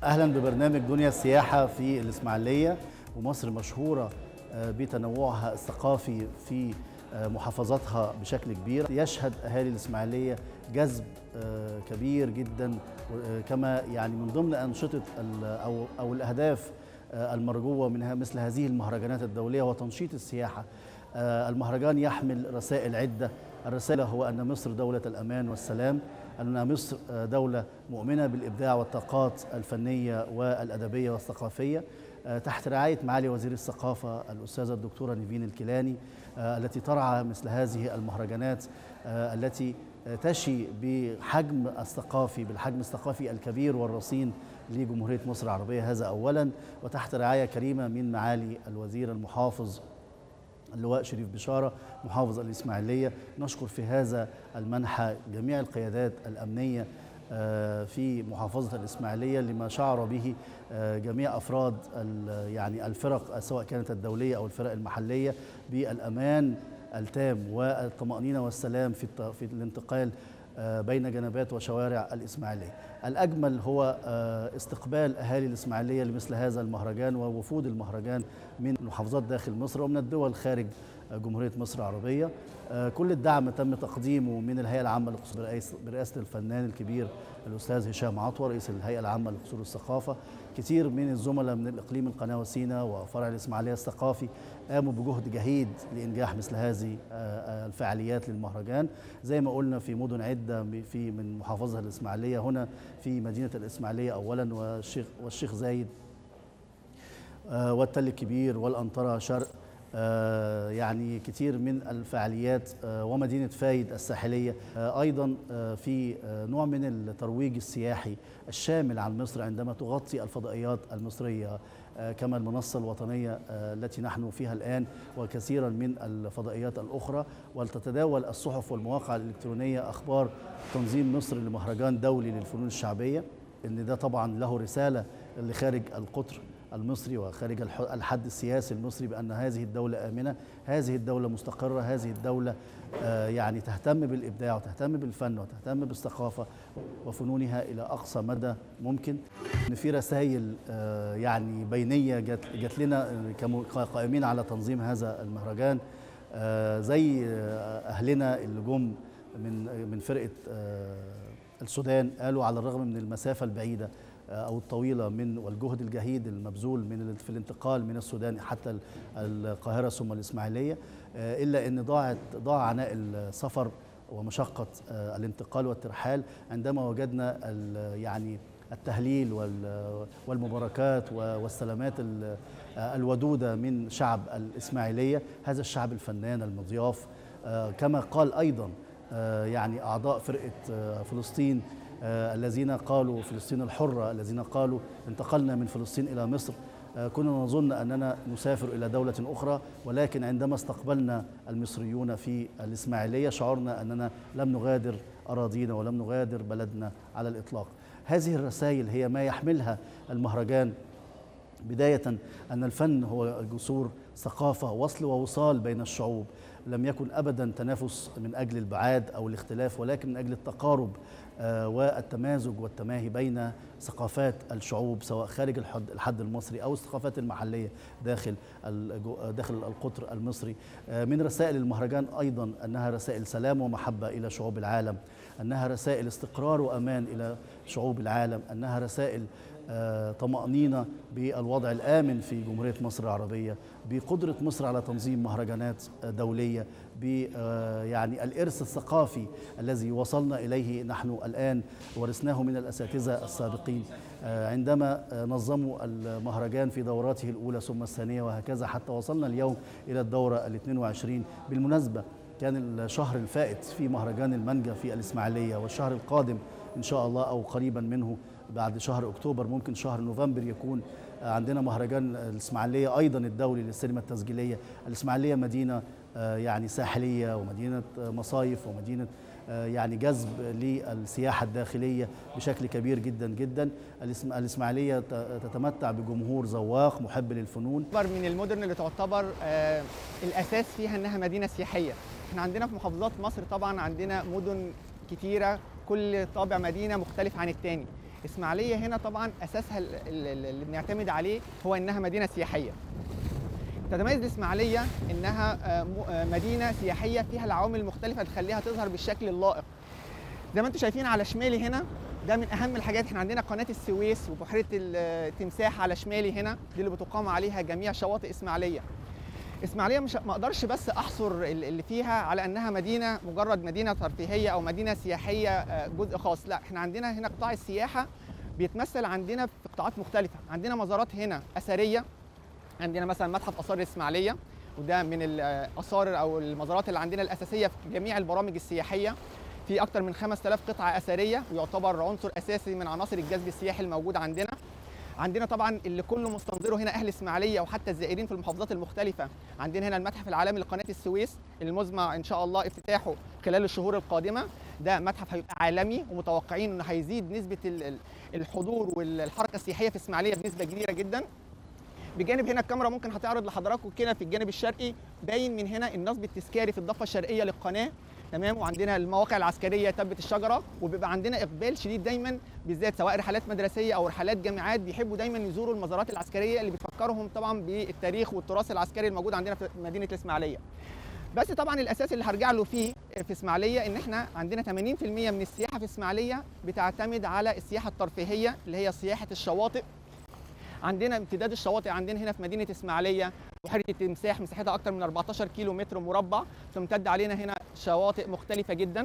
أهلا ببرنامج دنيا السياحة في الإسماعيلية. ومصر مشهورة بتنوعها الثقافي في محافظاتها بشكل كبير. يشهد أهالي الإسماعيلية جذب كبير جدا، كما يعني من ضمن أنشطة أو الأهداف المرجوة منها مثل هذه المهرجانات الدولية وتنشيط السياحة. المهرجان يحمل رسائل عدة. الرسالة هو أن مصر دولة الأمان والسلام، أن مصر دولة مؤمنة بالإبداع والطاقات الفنية والأدبية والثقافية تحت رعاية معالي وزير الثقافة الأستاذة الدكتورة نيفين الكيلاني، التي ترعى مثل هذه المهرجانات التي تشي بالحجم الثقافي الكبير والرصين لجمهورية مصر العربية. هذا أولا، وتحت رعاية كريمة من معالي الوزير المحافظ اللواء شريف بشارة محافظ الإسماعيلية. نشكر في هذا المنحى جميع القيادات الأمنية في محافظة الإسماعيلية لما شعر به جميع أفراد يعني الفرق سواء كانت الدولية أو الفرق المحلية بالأمان التام والطمأنينة والسلام في الانتقال بين جنبات وشوارع الإسماعيلية. الأجمل هو استقبال أهالي الإسماعيلية لمثل هذا المهرجان ووفود المهرجان من محافظات داخل مصر ومن الدول خارج جمهورية مصر العربية. كل الدعم تم تقديمه من الهيئة العامة برئاسة الفنان الكبير الأستاذ هشام عطوة رئيس الهيئة العامة لقصور الثقافة. كثير من الزملاء من الإقليم القناة وسيناء وفرع الإسماعيلية الثقافي قاموا بجهد جهيد لإنجاح مثل هذه الفعاليات للمهرجان. زي ما قلنا في مدن عدة من محافظة الإسماعيلية، هنا في مدينة الإسماعيلية أولا والشيخ زايد والتل الكبير والأنطرة شرق، يعني كتير من الفعاليات، ومدينة فايد الساحلية أيضا في نوع من الترويج السياحي الشامل عن مصر عندما تغطي الفضائيات المصرية كما المنصة الوطنية التي نحن فيها الآن وكثيرا من الفضائيات الأخرى، ولتتداول الصحف والمواقع الإلكترونية أخبار تنظيم مصر لمهرجان دولي للفنون الشعبية. إن ده طبعا له رسالة لخارج القطر المصري وخارج الحد السياسي المصري بأن هذه الدولة آمنة، هذه الدولة مستقرة، هذه الدولة يعني تهتم بالإبداع وتهتم بالفن وتهتم بالثقافة وفنونها إلى أقصى مدى ممكن. إن في رسائل يعني بينية جات لنا كقائمين على تنظيم هذا المهرجان، زي أهلنا اللي جم من فرقة السودان، قالوا على الرغم من المسافة البعيدة أو الطويلة والجهد الجهيد المبذول في الانتقال من السودان حتى القاهرة ثم الإسماعيلية، إلا أن ضاع عناء السفر ومشقة الانتقال والترحال عندما وجدنا يعني التهليل والمباركات والسلامات الودودة من شعب الإسماعيلية، هذا الشعب الفنان المضياف. كما قال أيضا يعني أعضاء فرقة فلسطين الذين قالوا فلسطين الحرة، الذين قالوا انتقلنا من فلسطين إلى مصر، كنا نظن أننا نسافر إلى دولة أخرى، ولكن عندما استقبلنا المصريون في الإسماعيلية شعرنا أننا لم نغادر أراضينا ولم نغادر بلدنا على الإطلاق. هذه الرسائل هي ما يحملها المهرجان. بداية أن الفن هو جسور ثقافة، وصل ووصال بين الشعوب، لم يكن أبدا تنافس من أجل البعاد أو الاختلاف، ولكن من أجل التقارب والتمازج والتماهي بين ثقافات الشعوب سواء خارج الحد المصري أو الثقافات المحلية داخل القطر المصري. من رسائل المهرجان أيضا أنها رسائل سلام ومحبة إلى شعوب العالم، أنها رسائل استقرار وأمان إلى شعوب العالم، أنها رسائل طمأنينة بالوضع الآمن في جمهورية مصر العربية، بقدرة مصر على تنظيم مهرجانات دولية، يعني الإرث الثقافي الذي وصلنا إليه نحن الآن ورثناه من الأساتذة السابقين عندما نظموا المهرجان في دوراته الأولى ثم الثانية وهكذا حتى وصلنا اليوم إلى الدورة ال22. بالمناسبة كان الشهر الفائت في مهرجان المانجا في الإسماعيلية، والشهر القادم إن شاء الله أو قريبا منه بعد شهر أكتوبر ممكن شهر نوفمبر يكون عندنا مهرجان الإسماعيلية أيضا الدولي للسينما التسجيلية. الإسماعيلية مدينة يعني ساحلية ومدينة مصايف ومدينة يعني جذب للسياحة الداخلية بشكل كبير جدا جدا. الإسماعيلية تتمتع بجمهور ذواق محب للفنون. من المدن اللي تعتبر الأساس فيها أنها مدينة سياحية. احنا عندنا في محافظات مصر طبعا عندنا مدن كتيرة كل طابع مدينة مختلف عن التاني. اسماعيليه هنا طبعا اساسها اللي بنعتمد عليه هو انها مدينه سياحيه. تتميز الاسماعيليه انها مدينه سياحيه فيها العوامل المختلفه تخليها تظهر بالشكل اللائق. زي ما انتم شايفين على شمالي هنا، ده من اهم الحاجات. احنا عندنا قناه السويس وبحيره التمساح على شمالي هنا، دي اللي بتقام عليها جميع شواطئ اسماعيليه. اسماعيليه ما اقدرش بس احصر اللي فيها على انها مدينه مجرد مدينه ترفيهيه او مدينه سياحيه جزء خاص، لا، احنا عندنا هنا قطاع السياحه بيتمثل عندنا في قطاعات مختلفه. عندنا مزارات هنا اثريه، عندنا مثلا متحف اثار الاسماعيليه، وده من الاثار او المزارات اللي عندنا الاساسيه في جميع البرامج السياحيه. في اكثر من 5000 قطعه اثريه، ويعتبر عنصر اساسي من عناصر الجذب السياحي الموجود عندنا. عندنا طبعا اللي كله مستنظره هنا اهل اسماعيليه وحتى الزائرين في المحافظات المختلفه. عندنا هنا المتحف العالمي لقناه السويس المزمع ان شاء الله افتتاحه خلال الشهور القادمه. ده متحف هيبقى عالمي، ومتوقعين انه هيزيد نسبه الحضور والحركه السياحيه في اسماعيليه بنسبه كبيره جدا. بجانب هنا الكاميرا ممكن هتعرض لحضراتكم كده في الجانب الشرقي، باين من هنا النصب التذكاري في الضفه الشرقيه للقناه، تمام. وعندنا المواقع العسكريه تبت الشجره، وبيبقى عندنا اقبال شديد دايما، بالذات سواء رحلات مدرسيه او رحلات جامعات، بيحبوا دايما يزوروا المزارات العسكريه اللي بتفكرهم طبعا بالتاريخ والتراث العسكري الموجود عندنا في مدينه الاسماعيليه. بس طبعا الاساس اللي هرجع له فيه في اسماعيليه ان احنا عندنا 80% من السياحه في اسماعيليه بتعتمد على السياحه الترفيهيه اللي هي سياحه الشواطئ. عندنا امتداد الشواطئ عندنا هنا في مدينه اسماعيليه، بحيره التمساح مساحتها اكثر من 14 كيلو متر مربع، تمتد علينا هنا شواطئ مختلفه جدا،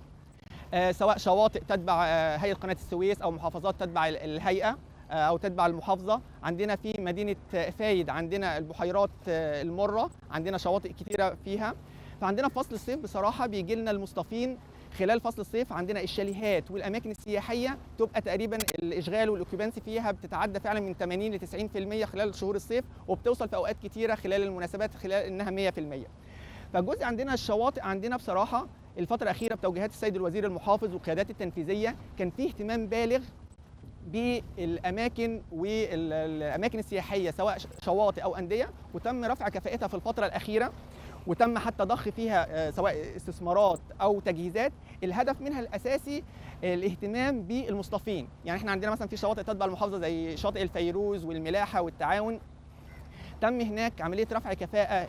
سواء شواطئ تتبع هيئه قناه السويس او محافظات تتبع الهيئه او تتبع المحافظه. عندنا في مدينه فايد عندنا البحيرات المره، عندنا شواطئ كثيره فيها. فعندنا في فصل الصيف بصراحه بيجي لنا المصطفين خلال فصل الصيف، عندنا الشاليهات والاماكن السياحيه تبقى تقريبا الاشغال والاوكيبانسي فيها بتتعدى فعلا من 80 ل 90% خلال شهور الصيف، وبتوصل في اوقات كتيره خلال المناسبات خلال انها 100%. فالجزء عندنا الشواطئ عندنا بصراحه الفتره الاخيره بتوجيهات السيد الوزير المحافظ والقيادات التنفيذيه كان فيه اهتمام بالغ بالاماكن والاماكن السياحيه سواء شواطئ او انديه، وتم رفع كفاءتها في الفتره الاخيره، وتم حتى ضخ فيها سواء استثمارات او تجهيزات. الهدف منها الاساسي الاهتمام بالمصطفين. يعني احنا عندنا مثلا في شواطئ تتبع المحافظه زي شاطئ الفيروز والملاحه والتعاون، تم هناك عمليه رفع كفاءه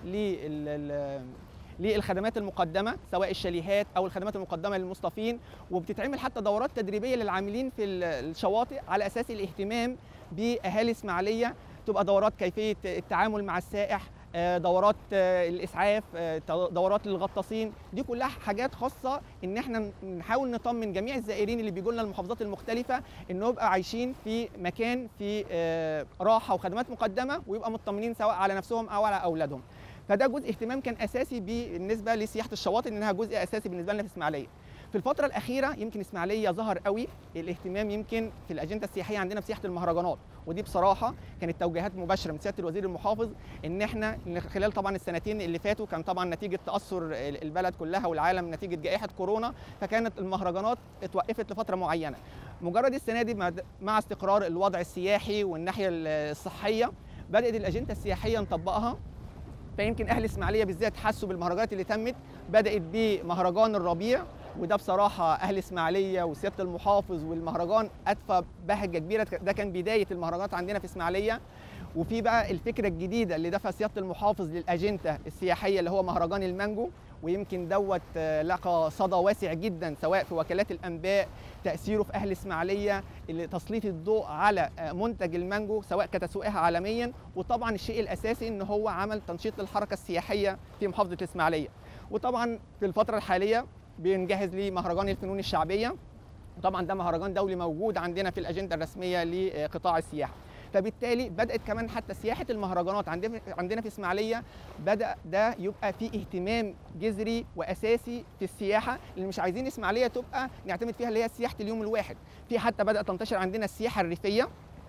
للخدمات المقدمه سواء الشاليهات او الخدمات المقدمه للمصطفين، وبتتعمل حتى دورات تدريبيه للعاملين في الشواطئ على اساس الاهتمام باهالي اسماعيليه، تبقى دورات كيفيه التعامل مع السائح، دورات الاسعاف، دورات للغطاسين. دي كلها حاجات خاصه ان احنا نحاول نطمن جميع الزائرين اللي بيجوا لنا المحافظات المختلفه انه يبقى عايشين في مكان في راحه وخدمات مقدمه، ويبقى مطمنين سواء على نفسهم او على اولادهم. فده جزء اهتمام كان اساسي بالنسبه لسياحه الشواطئ، انها جزء اساسي بالنسبه لنا في اسماعيليه. في الفتره الاخيره يمكن اسماعيليه ظهر قوي الاهتمام يمكن في الاجنده السياحيه عندنا بسياحه المهرجانات، ودي بصراحه كانت توجيهات مباشره من سياده الوزير المحافظ ان احنا خلال طبعا السنتين اللي فاتوا كان طبعا نتيجه تاثر البلد كلها والعالم نتيجه جائحه كورونا، فكانت المهرجانات اتوقفت لفتره معينه. مجرد السنه دي مع استقرار الوضع السياحي والناحيه الصحيه بدات الاجنده السياحيه نطبقها. فيمكن اهل اسماعيليه بالذات حسوا بالمهرجانات اللي تمت، بدات بمهرجان الربيع، وده بصراحه اهل اسماعيليه وسياده المحافظ والمهرجان ادفى بهجه كبيره، ده كان بدايه المهرجانات عندنا في اسماعيليه. وفي بقى الفكره الجديده اللي دفع سياده المحافظ للاجنده السياحيه اللي هو مهرجان المانجو، ويمكن دوت لقى صدى واسع جدا سواء في وكالات الانباء، تاثيره في اهل اسماعيليه، تسليط الضوء على منتج المانجو سواء كتسويقها عالميا، وطبعا الشيء الاساسي ان هو عمل تنشيط للحركه السياحيه في محافظه الاسماعيليه. وطبعا في الفتره الحاليه بنجهز لمهرجان الفنون الشعبيه، وطبعا ده مهرجان دولي موجود عندنا في الاجنده الرسميه لقطاع السياحه. فبالتالي بدات كمان حتى سياحه المهرجانات عندنا في اسماعيليه، بدا ده يبقى فيه اهتمام جذري واساسي في السياحه، اللي مش عايزين اسماعيليه تبقى نعتمد فيها اللي هي سياحه اليوم الواحد. في حتى بدات تنتشر عندنا السياحه الريفيه،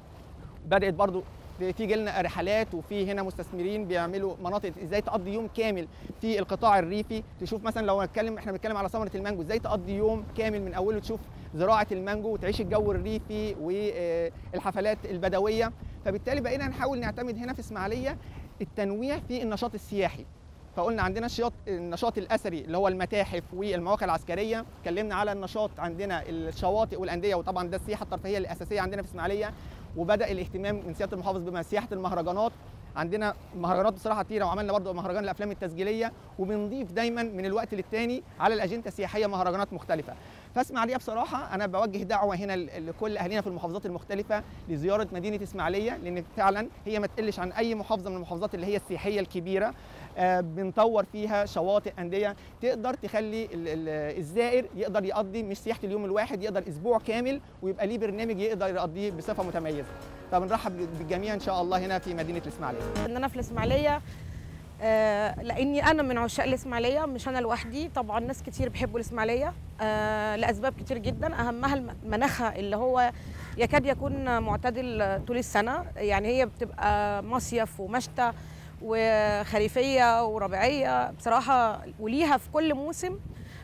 بدات برضو تيجي لنا رحلات، وفي هنا مستثمرين بيعملوا مناطق ازاي تقضي يوم كامل في القطاع الريفي. تشوف مثلا لو احنا بنتكلم على ثمره المانجو، ازاي تقضي يوم كامل من اوله تشوف زراعه المانجو وتعيش الجو الريفي والحفلات البدويه. فبالتالي بقينا نحاول نعتمد هنا في اسماعيليه التنويع في النشاط السياحي. فقلنا عندنا النشاط الاثري اللي هو المتاحف والمواقع العسكريه، اتكلمنا على النشاط عندنا الشواطئ والانديه، وطبعا ده السياحه الترفيهيه الاساسيه عندنا في اسماعيليه. وبدا الاهتمام من سياده المحافظ بما سياحه المهرجانات، عندنا مهرجانات بصراحه كتيره، وعملنا برضو مهرجان الافلام التسجيليه، وبنضيف دايما من الوقت للتاني على الاجنده السياحيه مهرجانات مختلفه. فاسماعيليه بصراحه انا بوجه دعوه هنا لكل اهالينا في المحافظات المختلفه لزياره مدينه اسماعيليه، لان فعلا هي ما تقلش عن اي محافظه من المحافظات اللي هي السياحيه الكبيره. بنطور فيها شواطئ، انديه تقدر تخلي الزائر يقدر يقضي مش سياحه اليوم الواحد، يقدر اسبوع كامل ويبقى ليه برنامج يقدر يقضيه بصفه متميزه. فبنرحب بالجميع ان شاء الله هنا في مدينه الاسماعيليه. ان انا في الاسماعيليه لاني انا من عشاق الاسماعيليه، مش انا لوحدي، طبعا ناس كتير بيحبوا الاسماعيليه لاسباب كتير جدا، اهمها مناخها اللي هو يكاد يكون معتدل طول السنه. يعني هي بتبقى مصيف ومشتى وخريفيه وربيعيه بصراحه، وليها في كل موسم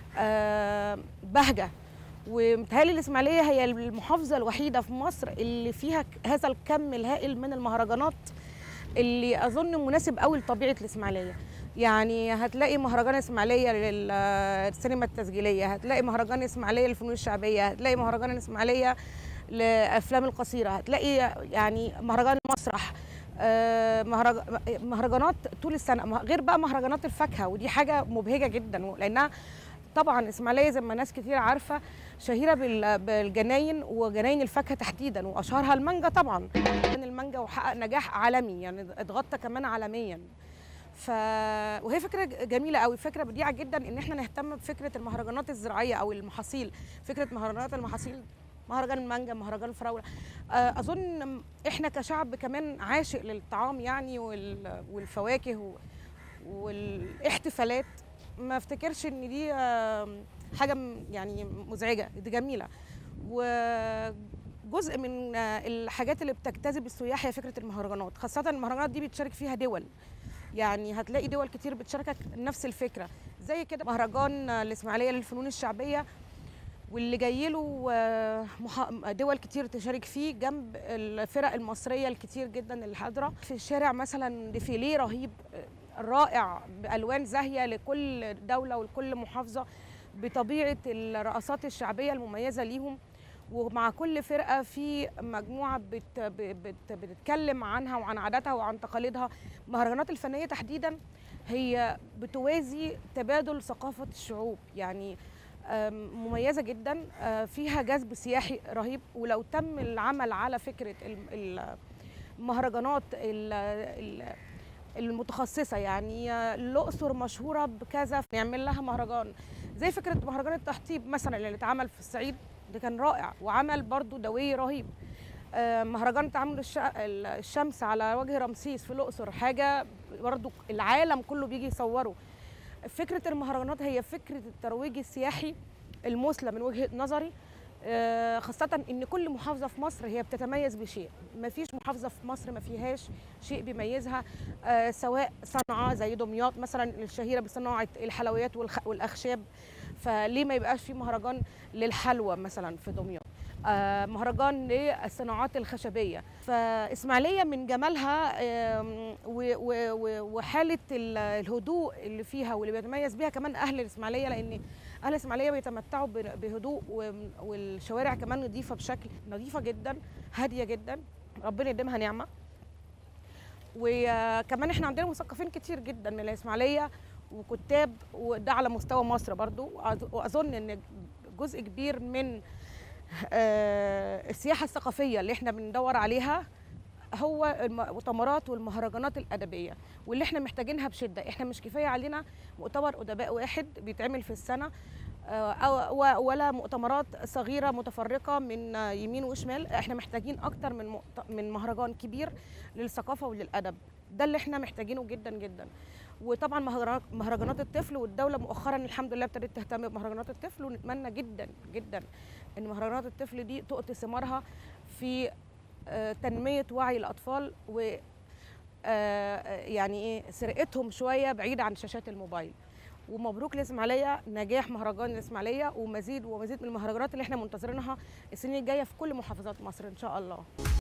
بهجه. ومتهيألي الإسماعيلية هي المحافظة الوحيدة في مصر اللي فيها هذا الكم الهائل من المهرجانات اللي أظن مناسب قوي لطبيعة الإسماعيلية. يعني هتلاقي مهرجان إسماعيلية للسينما التسجيلية، هتلاقي مهرجان إسماعيلية للفنون الشعبية، هتلاقي مهرجان الإسماعيلية للأفلام القصيرة، هتلاقي يعني مهرجان المسرح، مهرجانات طول السنة، غير بقى مهرجانات الفاكهة، ودي حاجة مبهجة جدا لأنها طبعا اسماعيليه زي ما ناس كتير عارفه شهيره بالجناين وجناين الفاكهه تحديدا، واشهرها المانجا طبعا. المانجا وحقق نجاح عالمي، يعني اتغطى كمان عالميا. وهي فكره جميله قوي، فكره بديعه جدا ان احنا نهتم بفكره المهرجانات الزراعيه او المحاصيل، فكره مهرجانات المحاصيل، مهرجان المانجا، مهرجان الفراوله. اظن احنا كشعب كمان عاشق للطعام يعني والفواكه والاحتفالات. ما افتكرش ان دي حاجه يعني مزعجه، دي جميله. وجزء من الحاجات اللي بتجتذب السياح هي فكره المهرجانات، خاصه المهرجانات دي بتشارك فيها دول، يعني هتلاقي دول كتير بتشاركك نفس الفكره. زي كده مهرجان الاسماعيليه للفنون الشعبيه، واللي جاي له دول كتير تشارك فيه جنب الفرق المصريه الكتير جدا اللي حاضره في الشارع. مثلا ديفيليه رهيب رائع بألوان زاهية لكل دولة ولكل محافظة بطبيعة الرقصات الشعبية المميزة ليهم، ومع كل فرقة في مجموعة بتتكلم عنها وعن عاداتها وعن تقاليدها. المهرجانات الفنية تحديدا هي بتوازي تبادل ثقافة الشعوب، يعني مميزة جدا، فيها جذب سياحي رهيب. ولو تم العمل على فكرة المهرجانات المتخصصه، يعني الاقصر مشهوره بكذا نعمل لها مهرجان، زي فكره مهرجان التحطيب مثلا اللي اتعمل في الصعيد، ده كان رائع وعمل برضو دوي رهيب. مهرجان تعامل الشمس على وجه رمسيس في الاقصر، حاجه برضو العالم كله بيجي يصوره. فكره المهرجانات هي فكره الترويج السياحي المثلى من وجهه نظري، خاصة إن كل محافظة في مصر هي بتتميز بشيء، ما فيش محافظة في مصر ما فيهاش شيء بيميزها، سواء صنعة زي دمياط مثلا الشهيرة بصناعة الحلويات والأخشاب، فليه ما يبقاش في مهرجان للحلوى مثلا في دمياط، مهرجان للصناعات الخشبية. فإسماعيلية من جمالها وحالة الهدوء اللي فيها واللي بيتميز بيها كمان أهل الإسماعيلية، لأن أهل الإسماعيلية بيتمتعوا بهدوء، والشوارع كمان نظيفة بشكل نظيفة جدا، هادية جدا، ربنا يديمها نعمة. وكمان احنا عندنا مثقفين كتير جدا من الإسماعيلية وكتاب، وده على مستوى مصر برضو. وأظن إن جزء كبير من السياحة الثقافية اللي احنا بندور عليها هو المؤتمرات والمهرجانات الأدبية، واللي احنا محتاجينها بشدة. احنا مش كفاية علينا مؤتمر أدباء واحد بيتعمل في السنة، ولا مؤتمرات صغيرة متفرقة من يمين وشمال. احنا محتاجين أكتر من مهرجان كبير للثقافة وللأدب، ده اللي احنا محتاجينه جدا جدا. وطبعا مهرجانات الطفل، والدولة مؤخرا الحمد لله ابتدت تهتم بمهرجانات الطفل، ونتمنى جدا جدا ان مهرجانات الطفل دي تؤتي ثمارها في تنمية وعي الأطفال، و يعني ايه سرقتهم شوية بعيد عن شاشات الموبايل. ومبروك للإسماعيلية نجاح مهرجان الإسماعيلية، ومزيد ومزيد من المهرجانات اللي احنا منتظرينها السنين الجاية في كل محافظات مصر إن شاء الله.